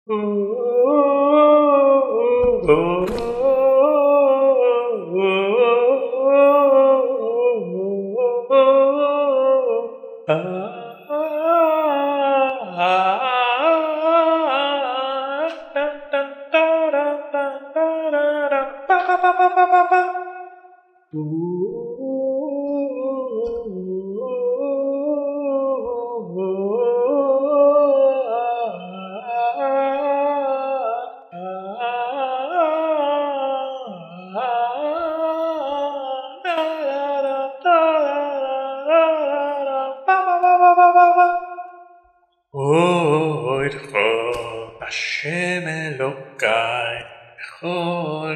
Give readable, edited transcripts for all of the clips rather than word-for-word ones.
השם אלוקיי בכל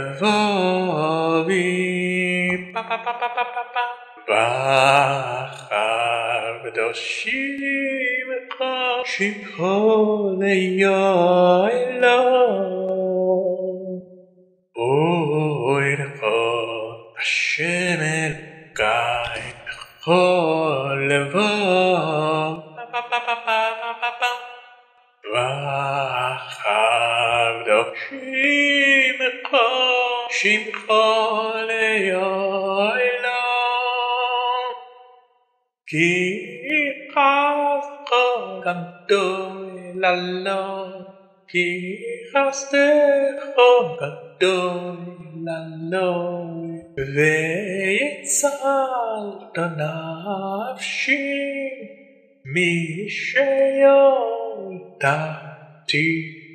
לבבי בחרדושים שמחו לילה אוי נכון השם אלוקיי בכל לבבי וחרדושים שמחו לילה כי חסדך גדול עליי כי חסדך גדול עליי והצלת נפשי משעותתי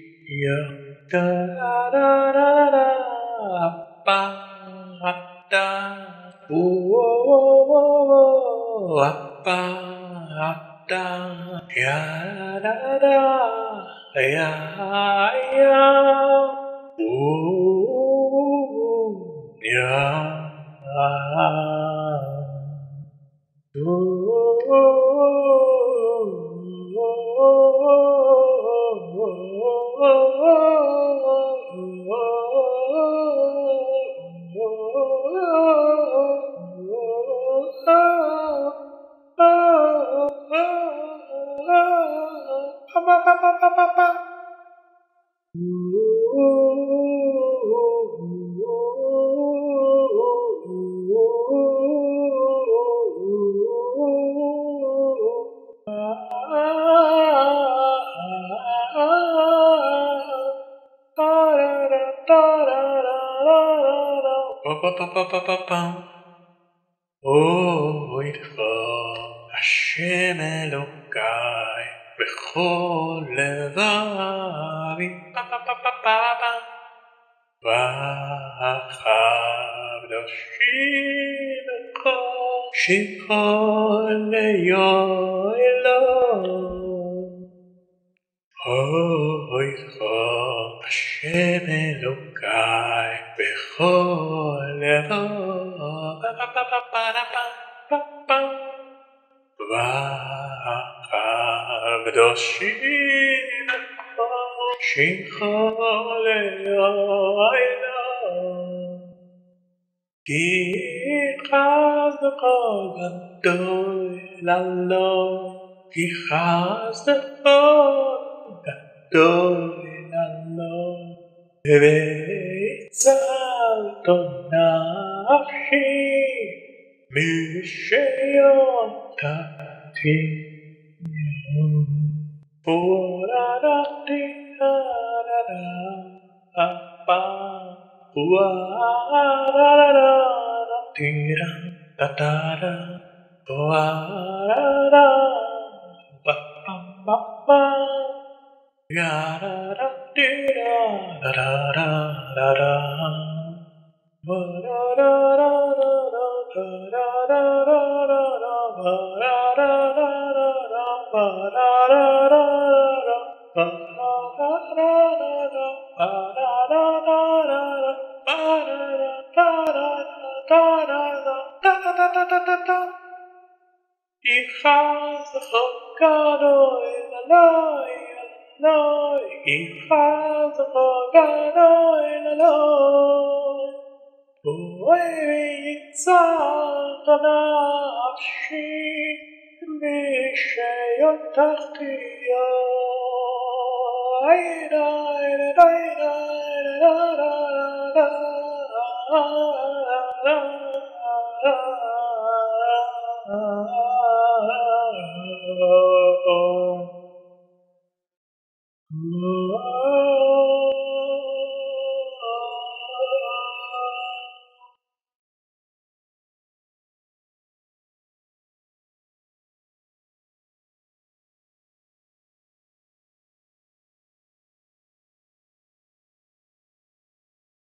אוי נכון השם אלוקיי בכל לבבי וחרדושים שמחו לילה אוי נכון השם אלוקיי בכל וחרדושים שמחו לילה כי חסדך גדול עליי כי חסדך גדול עליי והצלת נפשי משעותתי חסדך גדול עליי כי חסדך גדול עליי והצלת נפשי משעותתי Oh